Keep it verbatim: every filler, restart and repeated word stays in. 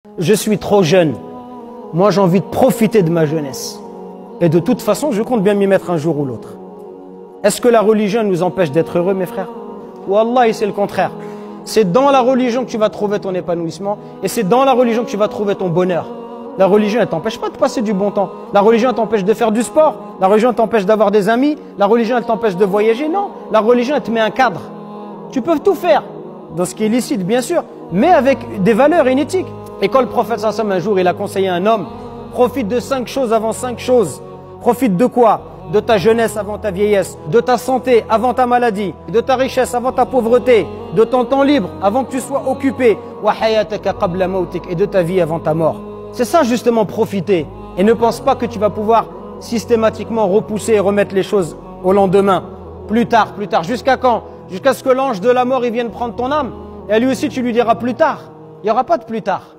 Je suis trop jeune. Moi, j'ai envie de profiter de ma jeunesse. Et de toute façon, je compte bien m'y mettre un jour ou l'autre. Est-ce que la religion nous empêche d'être heureux, mes frères? Wallah, c'est le contraire. C'est dans la religion que tu vas trouver ton épanouissement et c'est dans la religion que tu vas trouver ton bonheur. La religion, elle t'empêche pas de passer du bon temps. La religion, elle t'empêche de faire du sport. La religion, elle t'empêche d'avoir des amis. La religion, elle t'empêche de voyager. Non, la religion, elle te met un cadre. Tu peux tout faire, dans ce qui est licite, bien sûr, mais avec des valeurs et une éthique. Et quand le prophète sallallahu alayhi wa sallam, un jour, il a conseillé à un homme, profite de cinq choses avant cinq choses. Profite de quoi? De ta jeunesse avant ta vieillesse, de ta santé avant ta maladie, de ta richesse avant ta pauvreté, de ton temps libre avant que tu sois occupé, et de ta vie avant ta mort. C'est ça justement profiter. Et ne pense pas que tu vas pouvoir systématiquement repousser et remettre les choses au lendemain. Plus tard, plus tard. Jusqu'à quand? Jusqu'à ce que l'ange de la mort il vienne prendre ton âme. Et à lui aussi tu lui diras plus tard. Il n'y aura pas de plus tard.